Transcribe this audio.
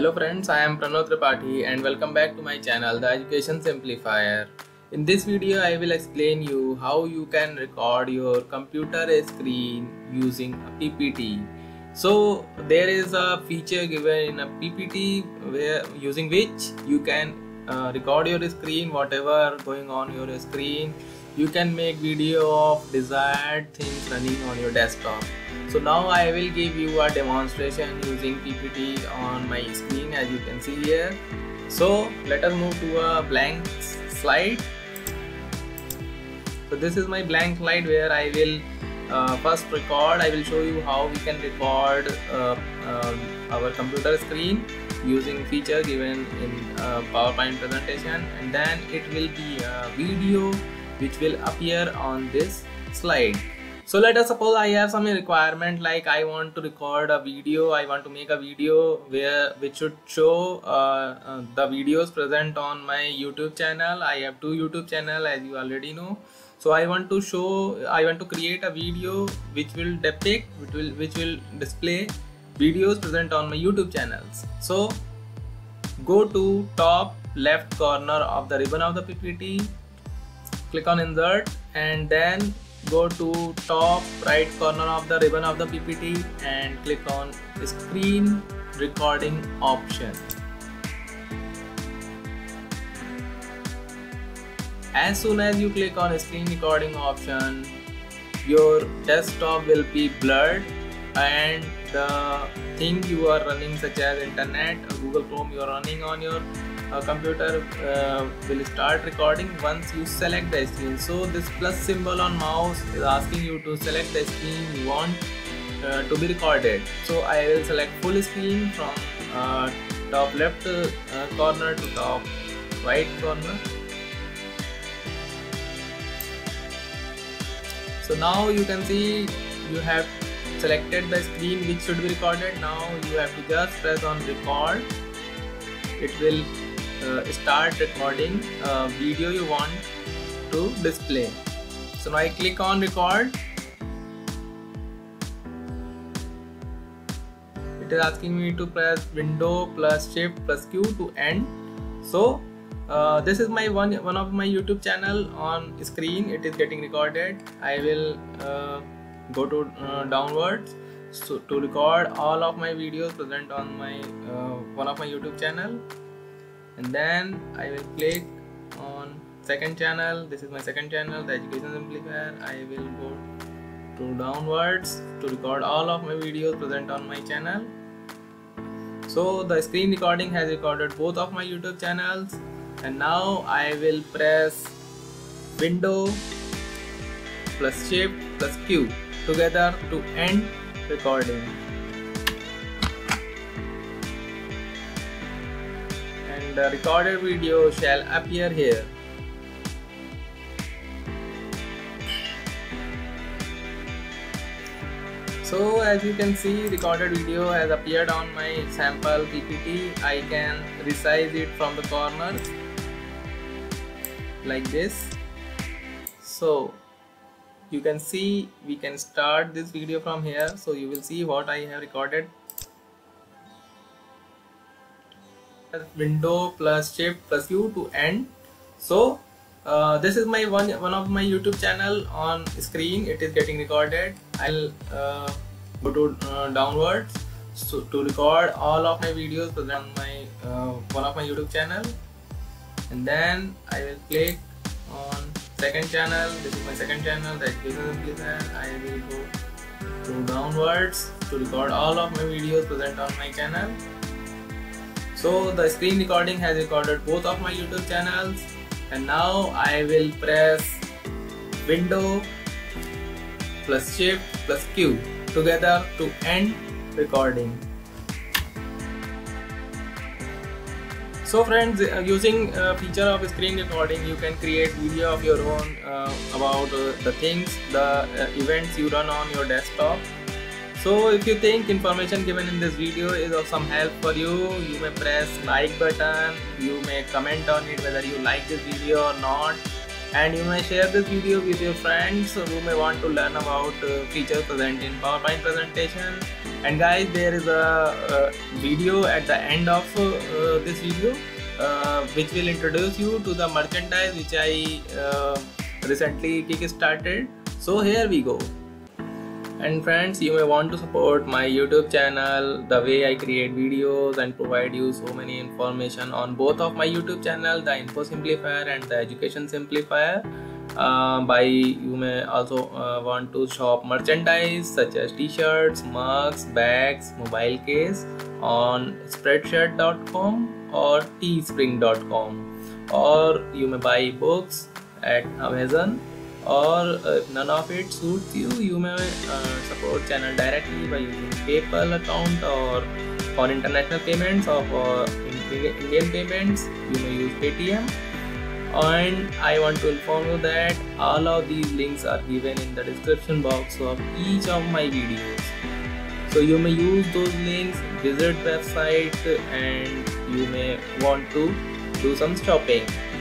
Hello friends, I am Pranav Tripathi and welcome back to my channel, The Education Simplifier. In this video, I will explain you how you can record your computer screen using a PPT. So there is a feature given in a PPT where using which you can record your screen, whatever going on your screen. You can make video of desired things running on your desktop. So now I will give you a demonstration using PPT on my screen, as you can see here. So let us move to a blank slide. So this is my blank slide where I will first record. I will show you how we can record our computer screen using feature given in PowerPoint presentation, and then it will be a video which will appear on this slide. So let us suppose I have some requirement, like I want to record a video, I want to make a video which should show the videos present on my YouTube channel. I have two YouTube channels, as you already know. So I want to create a video which will depict, which will display videos present on my YouTube channels. So go to top left corner of the ribbon of the PPT, click on insert, and then go to top right corner of the ribbon of the PPT and click on screen recording option. As soon as you click on screen recording option, your desktop will be blurred and the thing you are running, such as internet or Google Chrome you are running on your computer, will start recording once you select the screen. So this plus symbol on mouse is asking you to select the screen you want to be recorded. So I will select full screen from top left corner to top right corner. So now you can see you have selected the screen which should be recorded. Now you have to just press on record. It will start recording a video you want to display. So now I click on record. It is asking me to press window plus shift plus Q to end. So this is my one of my YouTube channel on screen. It is getting recorded. I will go to downwards so to record all of my videos present on my one of my YouTube channel, and then I will click on second channel. This is my second channel, The Education Simplifier. I will go to downwards to record all of my videos present on my channel. So the screen recording has recorded both of my YouTube channels, and now I will press window plus shift plus Q together to end recording. And the recorded video shall appear here. So as you can see, recorded video has appeared on my sample PPT. I can resize it from the corner like this. So you can see we can start this video from here. So you will see what I have recorded. Window plus shift plus Q to end. So this is my one of my YouTube channel on screen. It is getting recorded. I'll go to downwards so to record all of my videos present on my one of my YouTube channel, and then I will click on second channel. This is my second channel, The Education Simplifier. I will go to downwards to record all of my videos present on my channel. So the screen recording has recorded both of my YouTube channels, and now I will press window plus shift plus Q together to end recording. So friends, using feature of screen recording, you can create video of your own about the things, the events you run on your desktop. So if you think information given in this video is of some help for you, you may press like button, you may comment on it whether you like this video or not, and you may share this video with your friends who may want to learn about features present in PowerPoint presentation. And guys, there is a video at the end of this video which will introduce you to the merchandise which I recently kick-started. So here we go. And friends, you may want to support my YouTube channel, the way I create videos and provide you so many information on both of my YouTube channel, the Info Simplifier and the Education Simplifier. You may also want to shop merchandise such as t-shirts, mugs, bags, mobile case on spreadshirt.com or teespring.com, or you may buy books at Amazon. Or if none of it suits you, you may support channel directly by using PayPal account, or for international payments or for Indian payments you may use Paytm. And I want to inform you that all of these links are given in the description box of each of my videos. So you may use those links, visit website, and you may want to do some shopping.